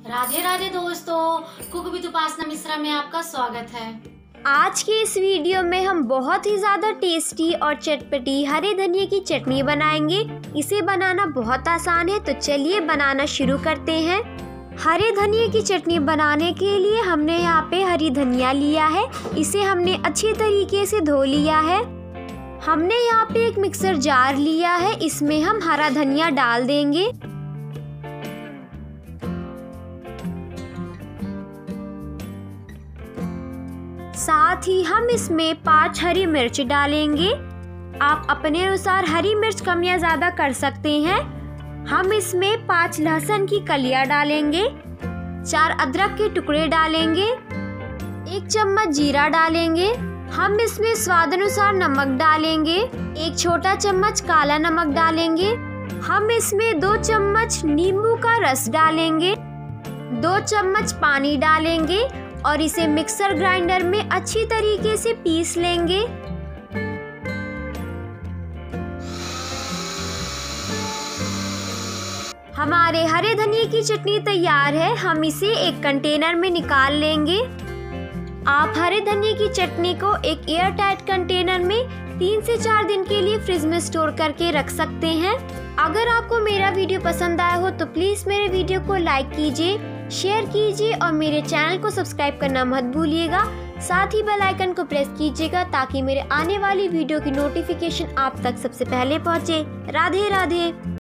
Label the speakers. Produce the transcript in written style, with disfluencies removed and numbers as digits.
Speaker 1: राधे राधे दोस्तों, cook with उपासना मिश्रा में आपका स्वागत है।
Speaker 2: आज के इस वीडियो में हम बहुत ही ज़्यादा टेस्टी और चटपटी हरे धनिया की चटनी बनाएंगे। इसे बनाना बहुत आसान है, तो चलिए बनाना शुरू करते हैं। हरे धनिया की चटनी बनाने के लिए हमने यहाँ पे हरी धनिया लिया है। इसे हमने अच्छी तरीके से धो लिया है। हमने यहाँ पे एक मिक्सर जार लिया है, इसमें हम हरा धनिया डाल देंगे। साथ ही हम इसमें 5 हरी मिर्च डालेंगे। आप अपने अनुसार हरी मिर्च कम या ज़्यादा कर सकते हैं। हम इसमें 5 लहसुन की कलियां डालेंगे, 4 अदरक के टुकड़े डालेंगे, 1 चम्मच जीरा डालेंगे। हम इसमें स्वाद अनुसार नमक डालेंगे, 1 छोटा चम्मच काला नमक डालेंगे। हम इसमें 2 चम्मच नींबू का रस डालेंगे, 2 चम्मच पानी डालेंगे और इसे मिक्सर ग्राइंडर में अच्छी तरीके से पीस लेंगे। हमारे हरे धनिया की चटनी तैयार है। हम इसे एक कंटेनर में निकाल लेंगे। आप हरे धनिया की चटनी को एक एयर टाइट कंटेनर में 3 से 4 दिन के लिए फ्रिज में स्टोर करके रख सकते हैं। अगर आपको मेरा वीडियो पसंद आया हो तो प्लीज़ मेरे वीडियो को लाइक कीजिए, शेयर कीजिए और मेरे चैनल को सब्सक्राइब करना मत भूलिएगा। साथ ही बेल आइकन को प्रेस कीजिएगा ताकि मेरे आने वाली वीडियो की नोटिफिकेशन आप तक सबसे पहले पहुंचे। राधे राधे।